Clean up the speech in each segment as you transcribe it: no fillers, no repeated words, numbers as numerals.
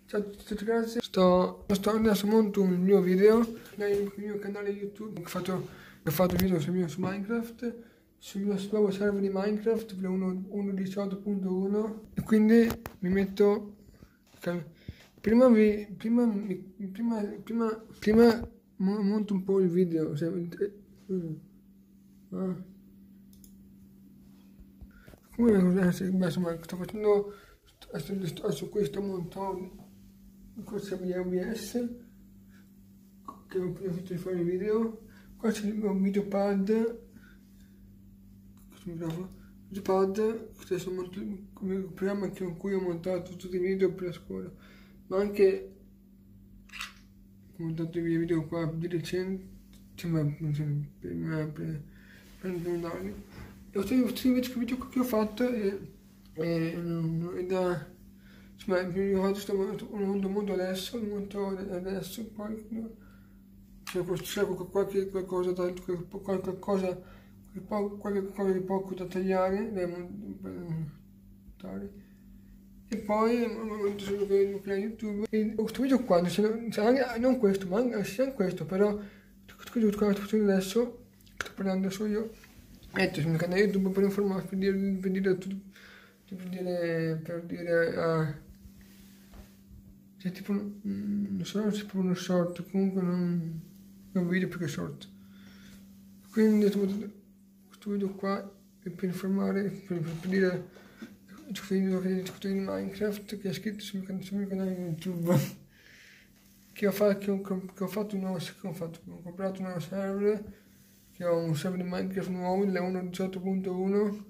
Ciao a tutti ragazzi, adesso monto un mio video nel mio canale YouTube. Ho fatto video su Minecraft, sul mio nuovo server di Minecraft 1.18.1 e quindi mi metto. Prima monto un po' il video. Insomma, sto facendo. Adesso qui sto montando questo è OBS che ho fatto fare il video. Qua c'è il mio videopad, questo è il programma con cui ho montato tutti i video per la scuola, ma anche ho montato i video qua di recente, per andarli. E questi video che ho fatto insomma, io lo monto adesso, poi c'è qualche cosa di poco da tagliare, e poi monto sul canale YouTube. E questo video qua, non questo, ma anche questo, però quello che sto facendo adesso, sto parlando adesso io, metto sul mio canale YouTube per informare, per dire c'è tipo, non so se è uno short, comunque non un video più che short. Quindi questo video qua è per informare, per dire che discuto di Minecraft, che è scritto sul mio canale YouTube. Ho comprato un nuovo server, che ho un server di Minecraft nuovo, il 1.18.1.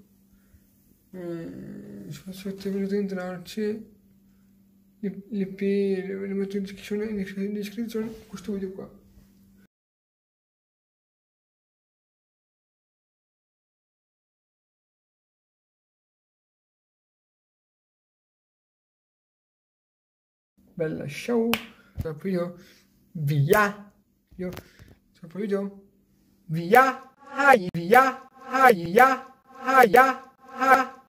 Se volete entrarci, l'IP lo metto in descrizione questo video qua. Bella, ciao! Video via! Video via! Via!